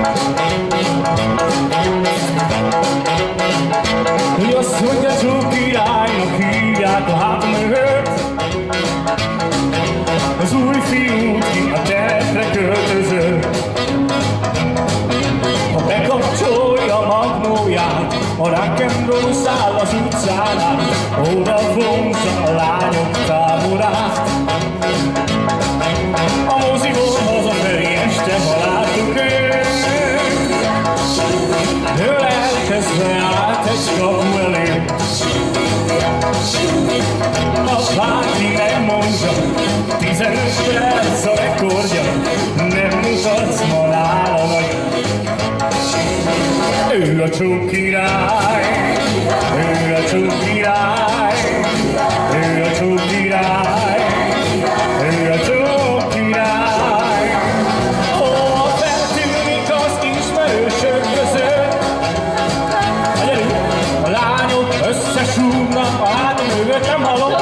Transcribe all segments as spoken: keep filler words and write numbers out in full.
Hogy azt mondja, csak királynak hívják a háta mögött az új fiút, ki a terepre költözött. Ha bekapcsolja a magnóját, a rock'n'roll száll az utcán át, oda vonza a lányok táborát. A moziból hazafelé este, ha láttuk őt, ölelkezve át egy kapu elé. A párti megmondja, tizenöt perc a rekordja, nem mutatsz ma nála nagyon. Ő a csók király, ő a csók király, ő a csók király, ő a csók király. Ó, ha feltűnik az ismerősök között, a gyerünk, a lányok összesúgnak a hátam mögött, nem hallom?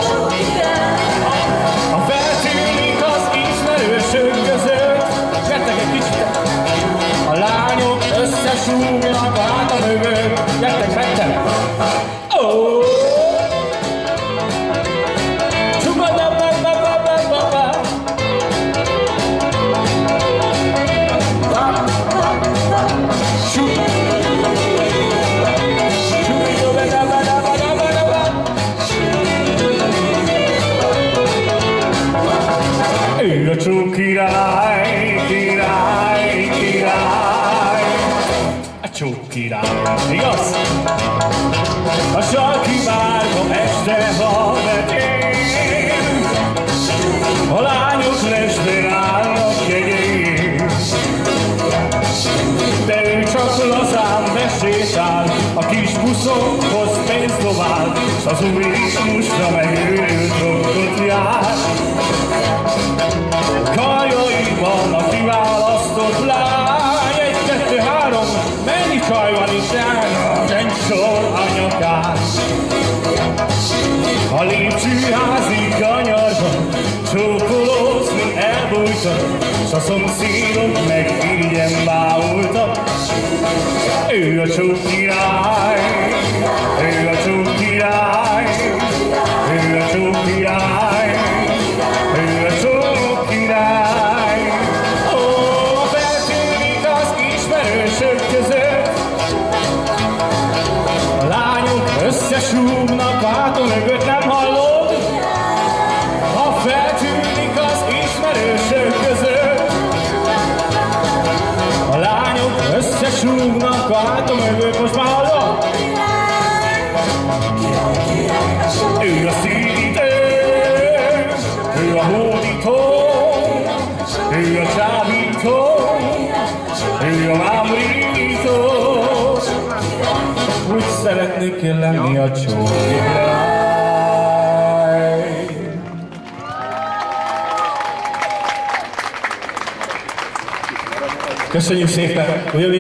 Ha feltűnik az ismerősök között, gyertek egy kicsit, a lányok összesúgnak a hátam mögött, gyertek, mentek! Oh! Ő a csók király, király, király, a csók király, igaz? A sarki várba este van vetén, a lányok lesben állnak jegyein, de ő csak lazán besétál, a kis buszokhoz pénzt dobál, s az új ritmusra megőrült rockot jár. Karjaiban a kiválasztott lány, egy, kettő, három, mennyi csaj van itt állnak, egy sor a nyakán. A lépcsőházi kanyarban csókolózni elbújtak, s a szomszédok meg irigyen bámultak. Ő a csók király, ő a csók király, ő a csók király, ő a csók király. Ó, feltűnik az ismerősök között, a lányok összesúgnak háta mögött, nem hallod? Ha feltűnik az ismerősök között, a lányok összesúgnak háta mögött, most már hallod? Ő a szívítő, ő a hódító, ő a csábító, ő a mámorító. Úgy szeretnék én lenni a csók király. Köszönjük szépen!